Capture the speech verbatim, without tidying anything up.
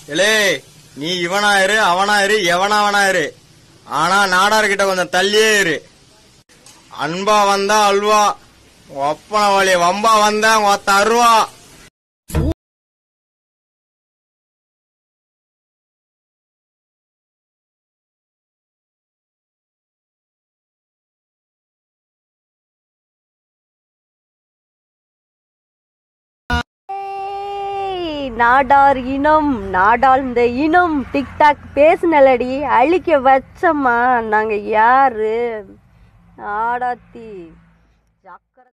இலே நீ இவனாயிரு அவனாயிரு எவனாவனாயிரு, ஆனா நாடார்கிட்ட கொஞ்சம் தள்ளியே இரு. அன்பா வந்தா அல்வா, ஒப்பன வழி வம்பா வந்தா ஒத்த அருவா. நாடார் இனம் நாடாழ்ந்த இனம் டிக்டாக் பேசுனலடி அழிக்க வச்சம்மா. நாங்க யாரு நாடாத்தி.